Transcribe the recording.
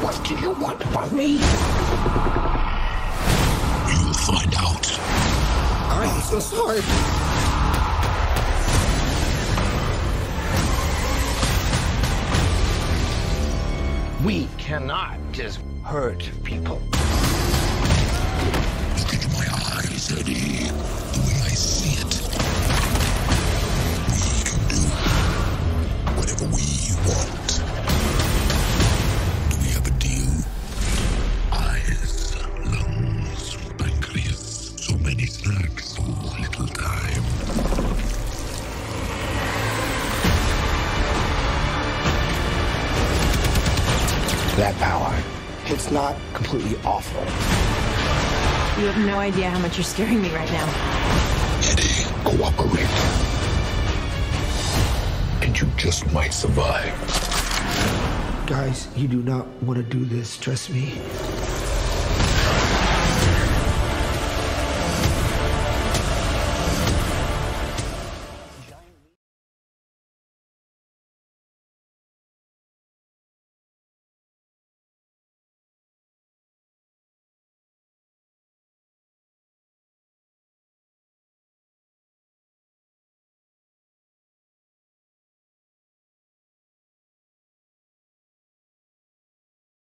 What do you want from me? You'll find out. I'm so sorry. We cannot just hurt people. Look into my eyes, Eddie. The way I see it. We can do whatever we want. Do we have a deal? Eyes, lungs, pancreas. So many snacks, so little time. That power, it's not completely awful. You have no idea how much you're scaring me right now. Eddie, cooperate. And you just might survive. Guys, you do not want to do this, trust me.